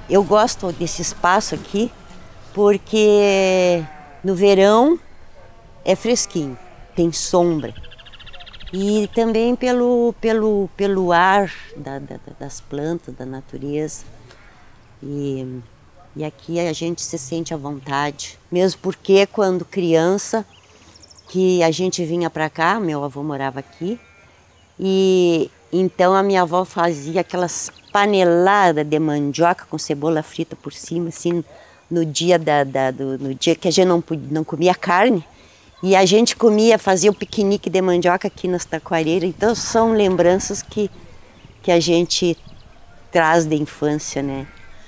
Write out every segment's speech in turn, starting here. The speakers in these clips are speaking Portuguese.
Eu gosto desse espaço aqui porque no verão é fresquinho, tem sombra. E também pelo ar das plantas, da natureza. E aqui a gente se sente à vontade. Mesmo porque quando criança, que a gente vinha para cá, meu avô morava aqui, e então a minha avó fazia aquelas paneladas de mandioca com cebola frita por cima, assim, no dia, no dia que a gente não comia carne. E a gente fazia o piquenique de mandioca aqui nas taquareiras. Então são lembranças que a gente traz da infância, né?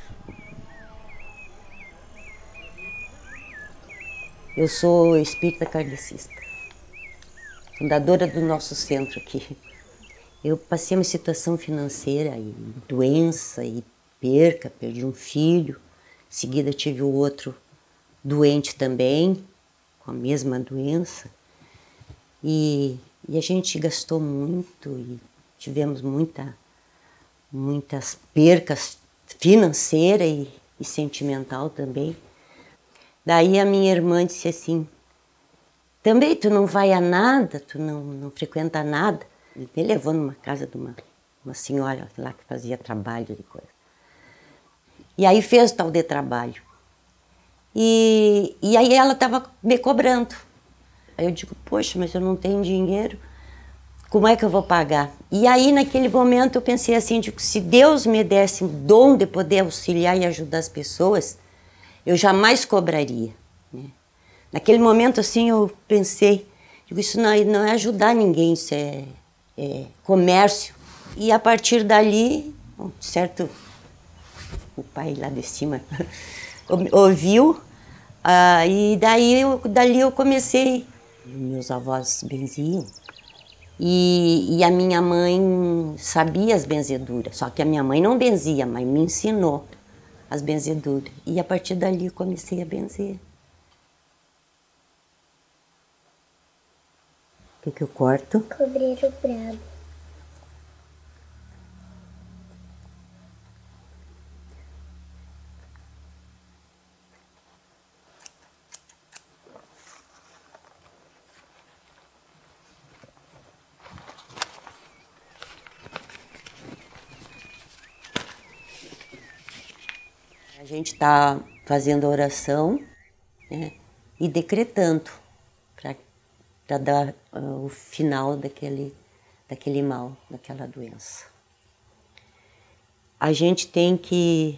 Eu sou espírita kardecista, fundadora do nosso centro aqui. Eu passei uma situação financeira e doença e perca, perdi um filho. Em seguida tive o outro doente também, com a mesma doença. E a gente gastou muito e tivemos muitas percas financeiras e sentimental também. Daí a minha irmã disse assim, também tu não vai a nada, tu não frequenta nada. Ele me levou numa casa de uma senhora lá que fazia trabalho de coisa. E aí fez tal de trabalho. E aí ela estava me cobrando. Aí eu digo, poxa, mas eu não tenho dinheiro, como é que eu vou pagar? E aí naquele momento eu pensei assim, digo, se Deus me desse o dom de poder auxiliar e ajudar as pessoas, eu jamais cobraria, né? Naquele momento assim eu pensei, digo, isso não é ajudar ninguém, isso é comércio. E a partir dali, certo, o pai lá de cima ouviu, e dali eu comecei. Meus avós benziam e a minha mãe sabia as benzeduras, só que a minha mãe não benzia, mas me ensinou as benzeduras. E a partir dali eu comecei a benzer. O que eu corto? Cobreiro brabo. A gente está fazendo oração, né, e decretando para dar o final daquele mal, daquela doença. A gente tem que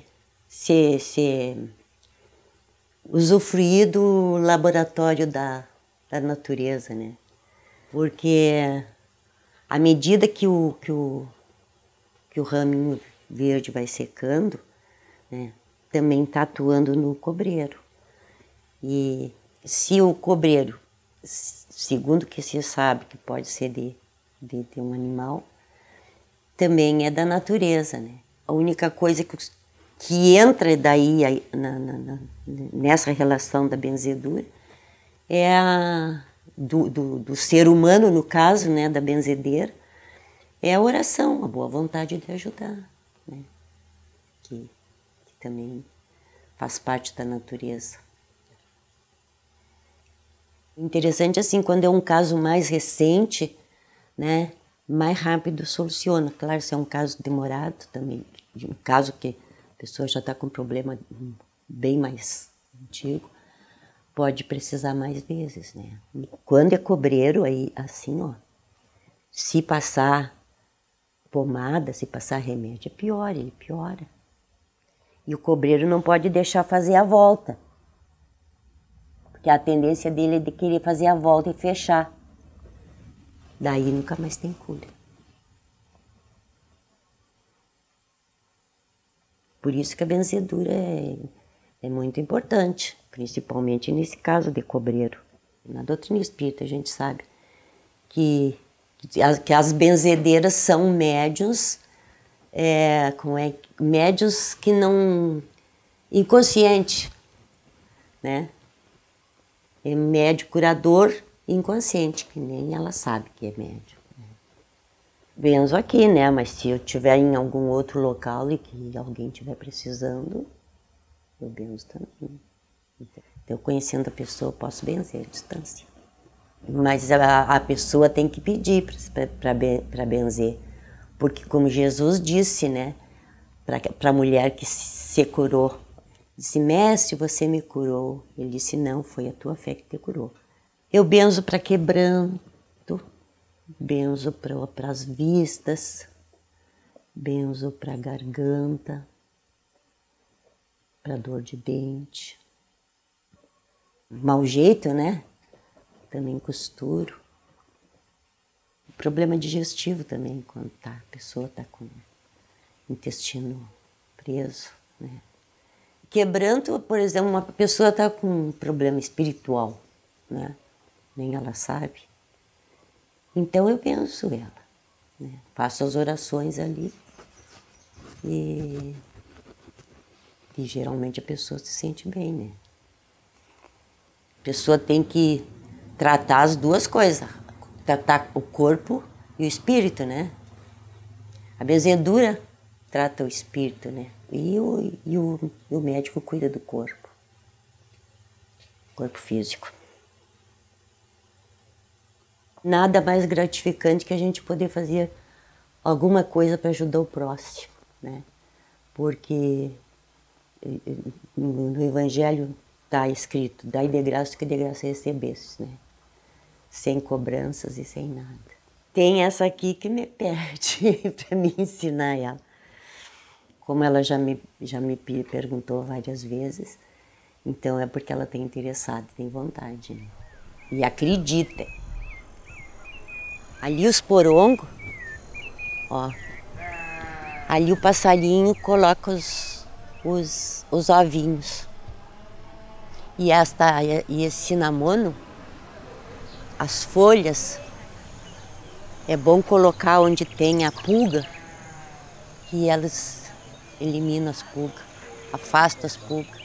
usufruir do laboratório da natureza, né? Porque à medida que o raminho verde vai secando, né, também está atuando no cobreiro. E se o cobreiro, segundo que se sabe que pode ser de um animal, também é da natureza, né? A única coisa que entra daí nessa relação da benzedura é do ser humano, no caso, né, da benzedeira, é a oração, a boa vontade de ajudar, né? Que também faz parte da natureza. Interessante assim, quando é um caso mais recente, né, mais rápido soluciona. Claro, se é um caso demorado também, um caso que a pessoa já está com um problema bem mais antigo, pode precisar mais vezes, né? E quando é cobreiro, aí assim, ó, se passar pomada, se passar remédio, é pior, ele piora. E o cobreiro não pode deixar fazer a volta, porque a tendência dele é de querer fazer a volta e fechar. Daí nunca mais tem cura. Por isso que a benzedura é muito importante, principalmente nesse caso de cobreiro. Na doutrina espírita a gente sabe que as benzedeiras são médiuns, médiuns que não... inconsciente, né? É médio curador inconsciente, que nem ela sabe que é médio. Benzo aqui, né? Mas se eu estiver em algum outro local e que alguém estiver precisando, eu benzo também. Então, conhecendo a pessoa, eu posso benzer à distância. Mas a pessoa tem que pedir para benzer. Porque como Jesus disse, né, para a mulher que se curou, disse, mestre, você me curou. Ele disse, não, foi a tua fé que te curou. Eu benzo para quebranto, benzo para as vistas, benzo para a garganta, para dor de dente. Mau jeito, né? Também costuro. Problema digestivo também, quando a pessoa está com o intestino preso, né? Quebranto, por exemplo, uma pessoa está com um problema espiritual, né? Nem ela sabe. Então eu benço ela, né? Faço as orações ali e geralmente a pessoa se sente bem, né? A pessoa tem que tratar as duas coisas, tratar o corpo e o espírito, né? A benzedura trata o espírito, né? E o médico cuida do corpo físico. Nada mais gratificante que a gente poder fazer alguma coisa para ajudar o próximo, né? Porque no Evangelho está escrito, dai de graça que de graça recebestes, né? Sem cobranças e sem nada. Tem essa aqui que me perde para me ensinar ela. Como ela já me perguntou várias vezes, então é porque ela tem interessado, tem vontade, né? E acredita. Ali os porongos, ó, ali o passarinho coloca os ovinhos. E esse cinamono, as folhas, é bom colocar onde tem a pulga, que elas eliminam as pulgas, afastam as pulgas.